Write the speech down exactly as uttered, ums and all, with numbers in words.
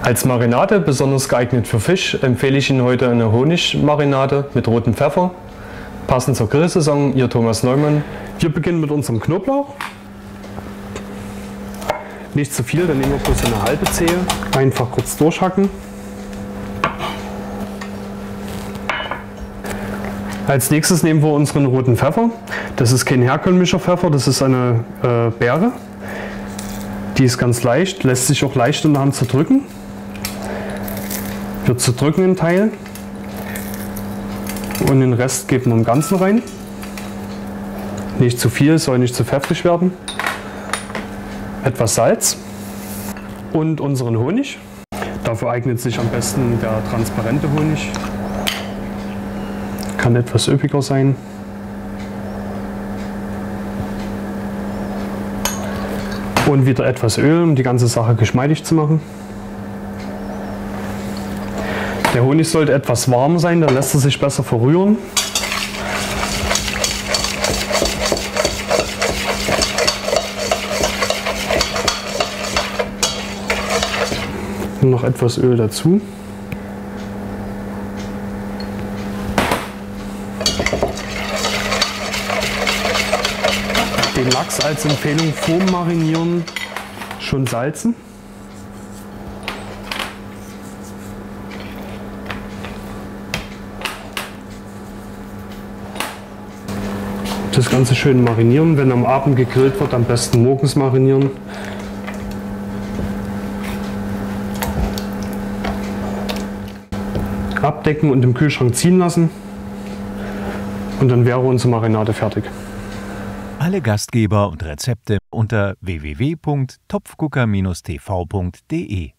Als Marinade, besonders geeignet für Fisch, empfehle ich Ihnen heute eine Honigmarinade mit rotem Pfeffer. Passend zur Grillsaison, Ihr Thomas Neumann. Wir beginnen mit unserem Knoblauch. Nicht zu viel, dann nehmen wir bloß eine halbe Zehe. Einfach kurz durchhacken. Als nächstes nehmen wir unseren roten Pfeffer. Das ist kein herkömmlicher Pfeffer, das ist eine äh, Beere. Die ist ganz leicht, lässt sich auch leicht in der Hand zerdrücken. Wir zerdrücken einen Teil und den Rest geben wir im Ganzen rein. Nicht zu viel, soll nicht zu pfeffrig werden. Etwas Salz und unseren Honig. Dafür eignet sich am besten der transparente Honig. Kann etwas üppiger sein. Und wieder etwas Öl, um die ganze Sache geschmeidig zu machen. Der Honig sollte etwas warm sein, dann lässt er sich besser verrühren. Und noch etwas Öl dazu. Den Lachs als Empfehlung vorm Marinieren schon salzen. Das Ganze schön marinieren. Wenn am Abend gegrillt wird, am besten morgens marinieren. Abdecken und im Kühlschrank ziehen lassen. Und dann wäre unsere Marinade fertig. Alle Gastgeber und Rezepte unter w w w punkt topfgucker Bindestrich t v punkt de